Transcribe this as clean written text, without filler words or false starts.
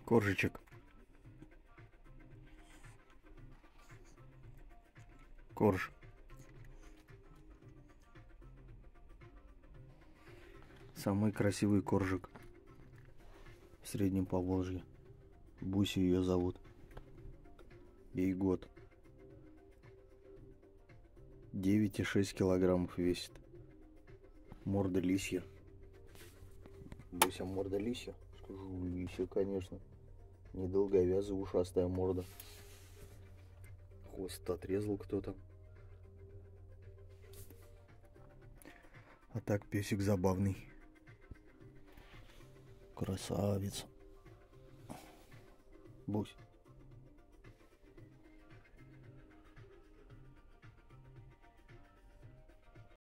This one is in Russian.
Коржичек. Корж. Самый красивый коржик в Среднем Поволжье. Буся ее зовут. Ей год. 9,6 килограммов весит. Морда лисья. Буся морда лисья? Скажу, лисья, конечно. Недолговязая ушастая морда. Хвост отрезал кто-то. А так песик забавный. Красавец. Бусь.